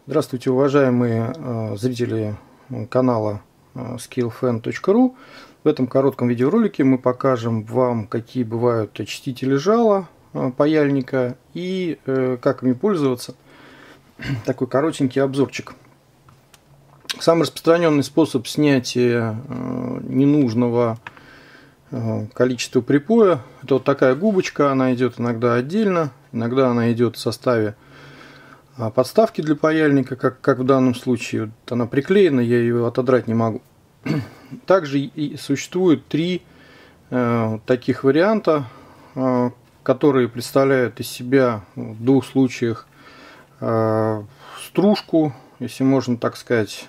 Здравствуйте, уважаемые зрители канала skillfan.ru. В этом коротком видеоролике мы покажем вам, какие бывают очистители жала паяльника и как ими пользоваться. Такой коротенький обзорчик. Самый распространенный способ снятия ненужного количества припоя — это вот такая губочка. Она идет иногда отдельно, иногда она идет в составе подставки для паяльника, как в данном случае. Вот она приклеена, я ее отодрать не могу. Также и существует три таких варианта, которые представляют из себя в двух случаях стружку, если можно так сказать,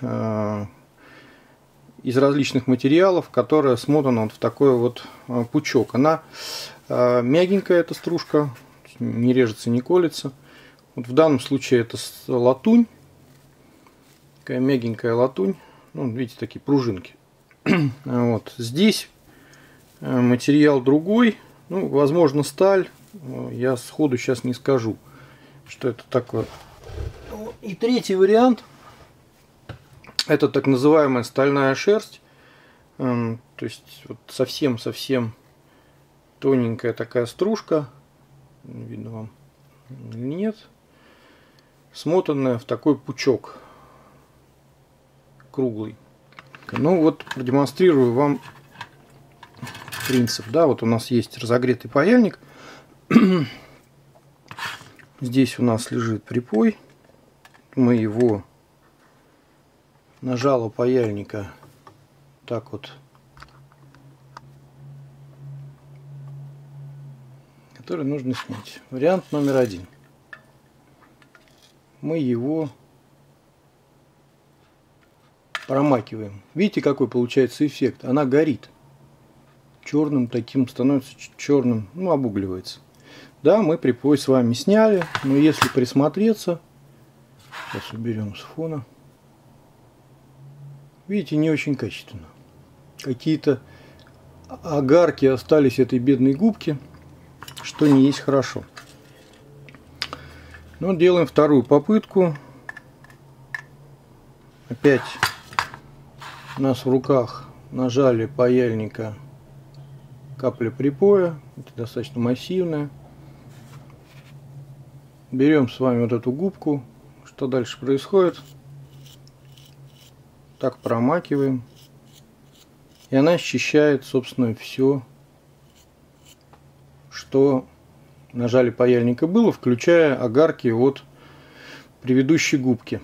из различных материалов, которая смотана вот в такой вот пучок. Она мягенькая, эта стружка, не режется, не колется. Вот в данном случае это латунь, такая мягенькая латунь, ну, видите, такие пружинки. Вот. Здесь материал другой, ну, возможно, сталь, я сходу сейчас не скажу, что это такое. И третий вариант — это так называемая стальная шерсть, то есть вот совсем тоненькая такая стружка, видно вам или нет, смотанная в такой пучок круглый. Ну вот продемонстрирую вам принцип. Да, вот у нас есть разогретый паяльник. Здесь у нас лежит припой. Мы его на жало паяльника так вот, который нужно снять. Вариант номер один. Мы его промакиваем. Видите, какой получается эффект? Она горит. Черным таким становится, черным, ну, обугливается. Да, мы припой с вами сняли, но если присмотреться, сейчас уберем с фона, видите, не очень качественно. Какие-то огарки остались этой бедной губки, что не есть хорошо. Но делаем вторую попытку. Опять у нас в руках на жале паяльника капля припоя. Это достаточно массивная. Берем с вами вот эту губку. Что дальше происходит? Так промакиваем. И она счищает, собственно, все, что на жале паяльника было, включая огарки от предыдущей губки.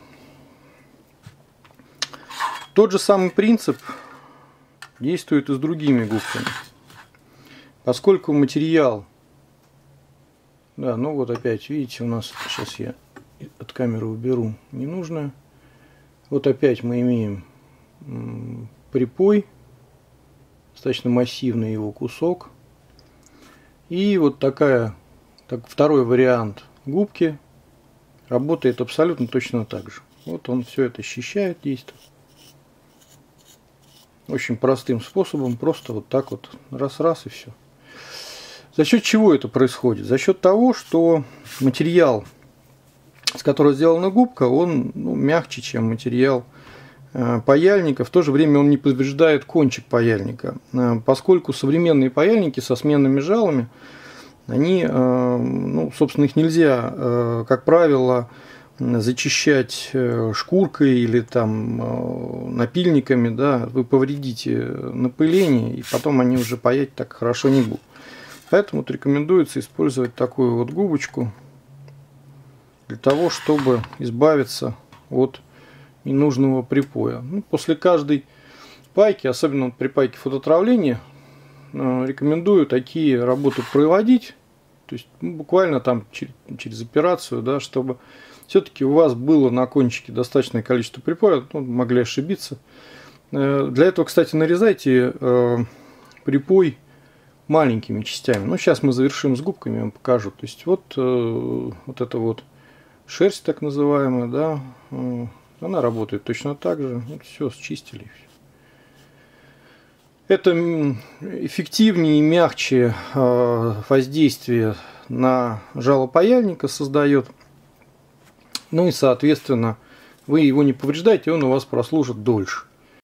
Тот же самый принцип действует и с другими губками. Поскольку материал, да, ну вот опять, видите, у нас, сейчас я от камеры уберу ненужное. Вот опять мы имеем припой, достаточно массивный его кусок. И вот второй вариант губки работает абсолютно точно так же. Вот он все это счищает, действует. Очень простым способом, просто вот так вот раз-раз и все. За счет чего это происходит? За счет того, что материал, с которого сделана губка, он мягче, чем материал паяльника. В то же время он не повреждает кончик паяльника. Поскольку современные паяльники со сменными жалами, они, собственно, их нельзя, как правило, зачищать шкуркой или там напильниками, да, вы повредите напыление, и потом они уже паять так хорошо не будут. Поэтому вот рекомендуется использовать такую вот губочку для того, чтобы избавиться от ненужного припоя. После каждой пайки, особенно при пайке фототравления, рекомендую такие работы проводить, то есть буквально там через операцию, да, чтобы все-таки у вас было на кончике достаточное количество припоя, могли ошибиться. Для этого, кстати, нарезайте припой маленькими частями. Сейчас мы завершим с губками, я вам покажу. То есть вот эта вот шерсть так называемая, да, она работает точно так же. Вот все, счистили. Это эффективнее и мягче воздействие на жало паяльника создает. Ну и, соответственно, Вы его не повреждаете, он у вас прослужит дольше.